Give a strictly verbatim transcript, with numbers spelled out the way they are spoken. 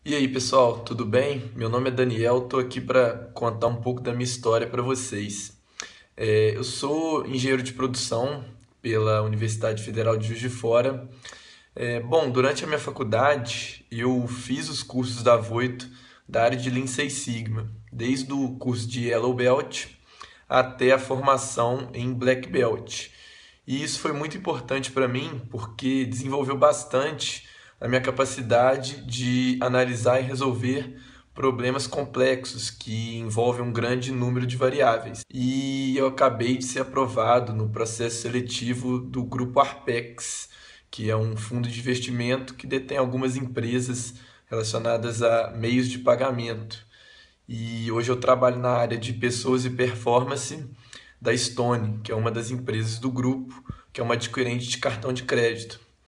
E aí, pessoal, tudo bem? Meu nome é Daniel, estou aqui para contar um pouco da minha história para vocês. É, eu sou engenheiro de produção pela Universidade Federal de Juiz de Fora. É, bom, durante a minha faculdade, eu fiz os cursos da Voito da área de Lean Six Sigma, desde o curso de Yellow Belt até a formação em Black Belt. E isso foi muito importante para mim porque desenvolveu bastante a minha capacidade de analisar e resolver problemas complexos que envolvem um grande número de variáveis. E eu acabei de ser aprovado no processo seletivo do Grupo Arpex, que é um fundo de investimento que detém algumas empresas relacionadas a meios de pagamento. E hoje eu trabalho na área de pessoas e performance da Stone, que é uma das empresas do grupo, que é uma adquirente de cartão de crédito.